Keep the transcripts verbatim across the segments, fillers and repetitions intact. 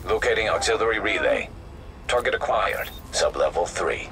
Locating auxiliary relay. Target acquired. Sublevel three.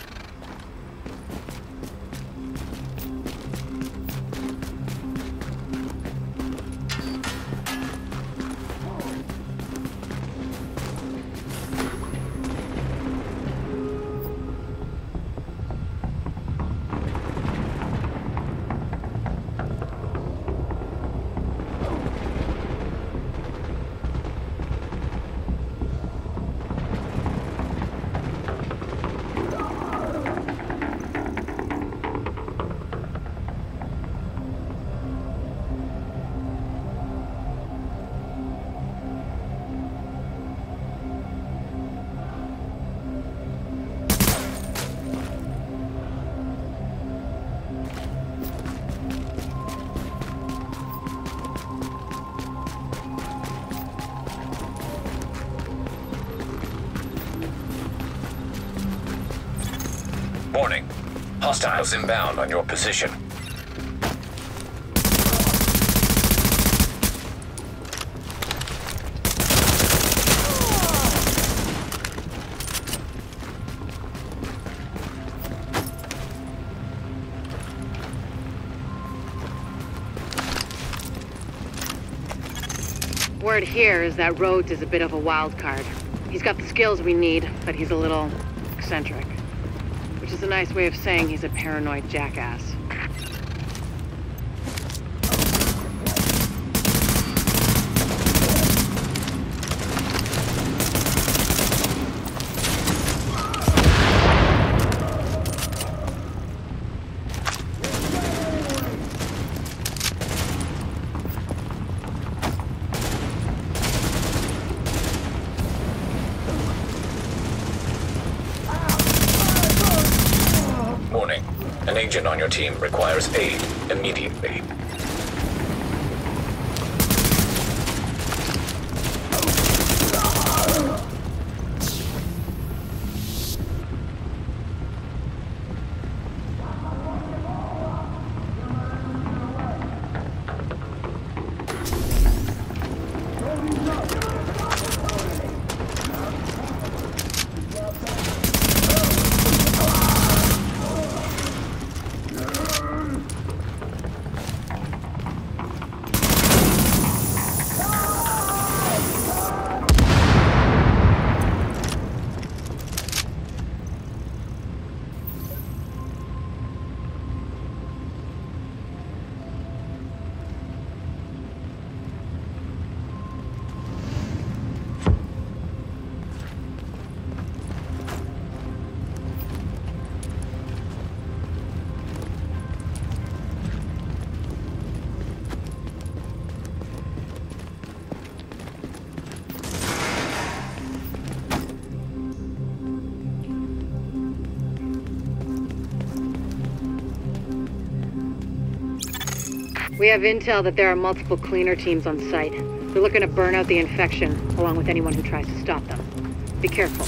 Warning. Hostiles inbound on your position. Word here is that Rhodes is a bit of a wild card. He's got the skills we need, but he's a little eccentric. Which is a nice way of saying he's a paranoid jackass. Warning. An agent on your team requires aid immediately. We have intel that there are multiple cleaner teams on site. They're looking to burn out the infection, along with anyone who tries to stop them. Be careful.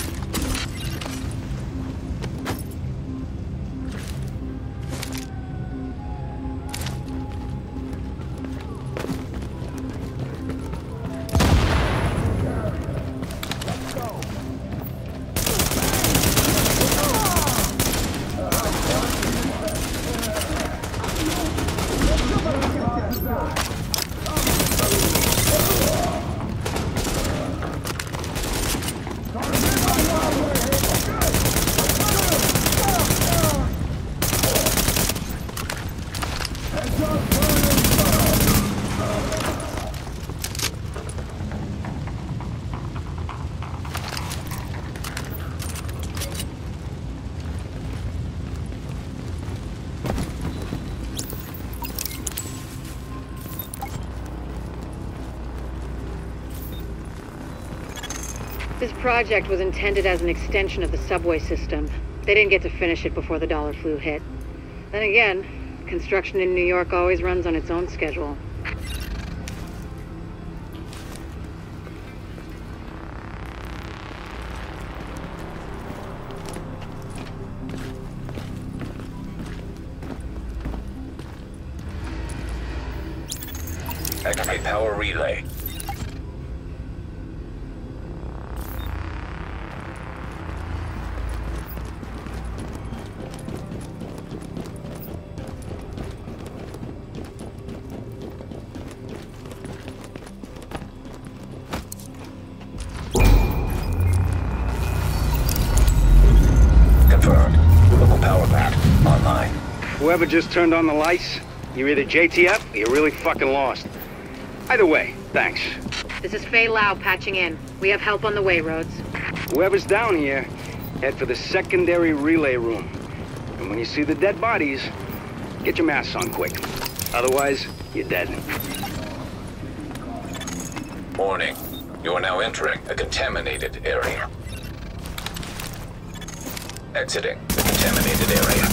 This project was intended as an extension of the subway system. They didn't get to finish it before the dollar flu hit. Then again, construction in New York always runs on its own schedule. Activate power relay. whoever just turned on the lights, you're either J T F or you're really fucking lost. Either way, thanks. This is Faye Lau patching in. We have help on the way, Rhodes. Whoever's down here, head for the secondary relay room. And when you see the dead bodies, get your masks on quick. Otherwise, you're dead. Warning. You are now entering a contaminated area. Exiting the contaminated area.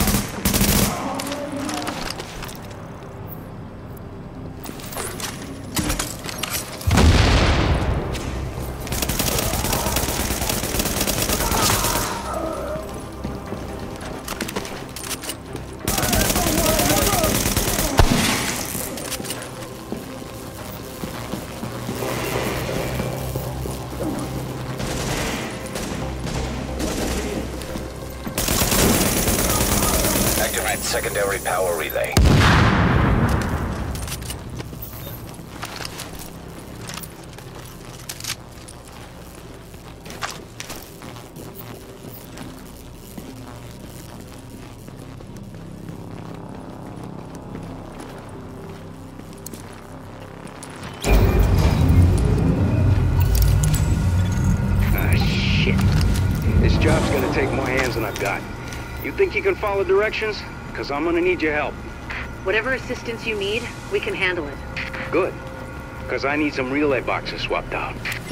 Activate secondary power relay. Ah, shit. This job's gonna take more hands than I've got. You think you can follow directions? Because I'm gonna need your help. Whatever assistance you need, we can handle it. Good. Because I need some relay boxes swapped out.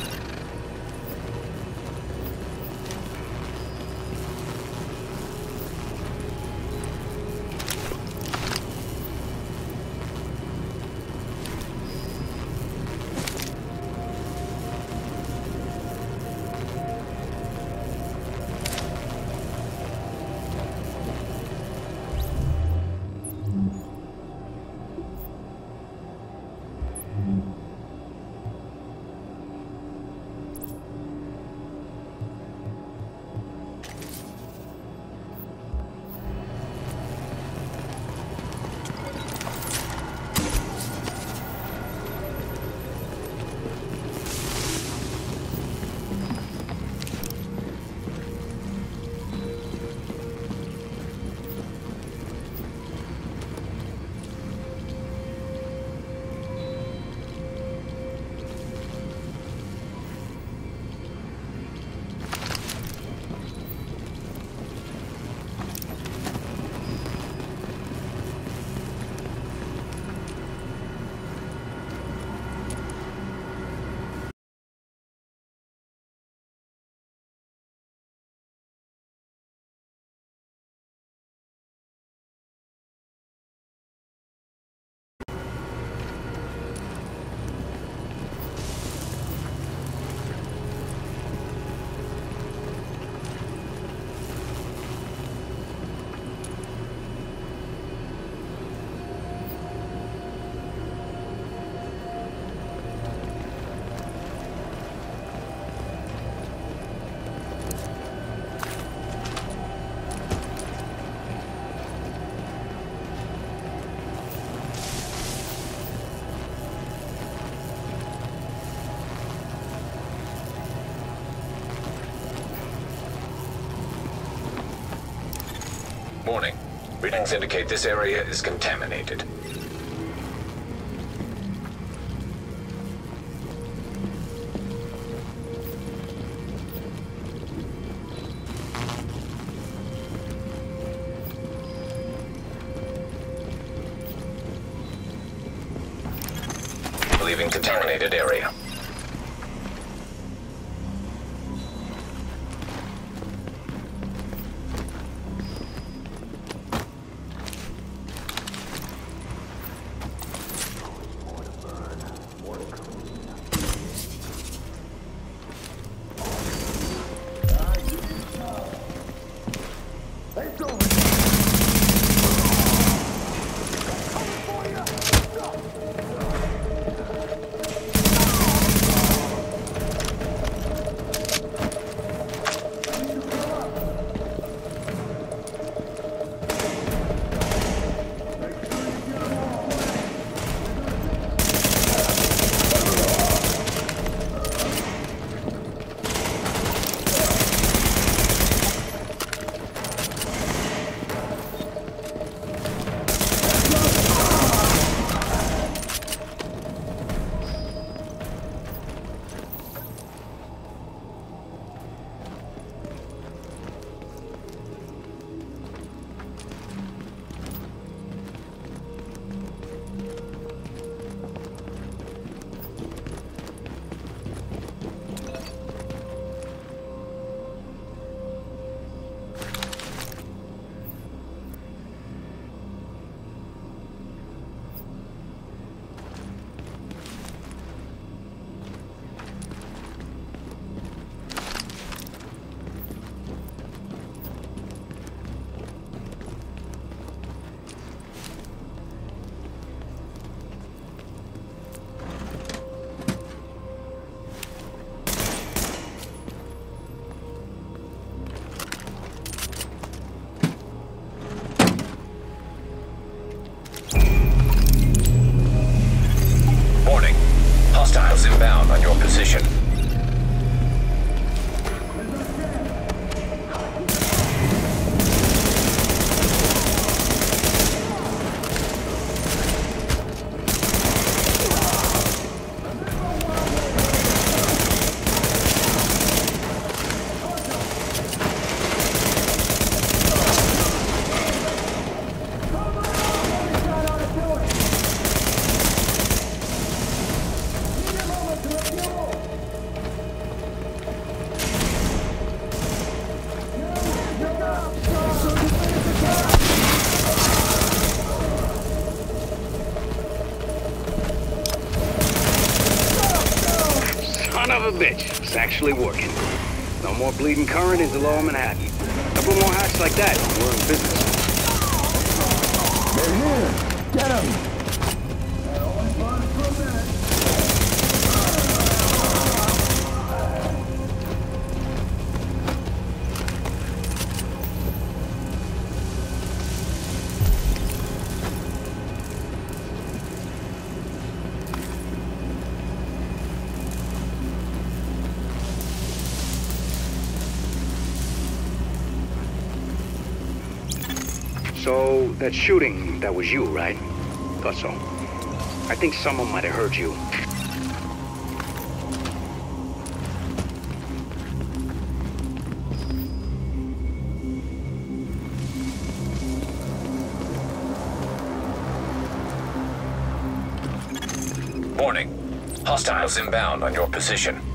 Warning. Readings indicate this area is contaminated. Leaving contaminated area. position. Son of a bitch. It's actually working. No more bleeding current into lower Manhattan. Couple more hacks like that, and we're in business. They're here! Get them! So, that shooting, that was you, right? Thought so. I think someone might have heard you. Warning. Hostiles inbound on your position.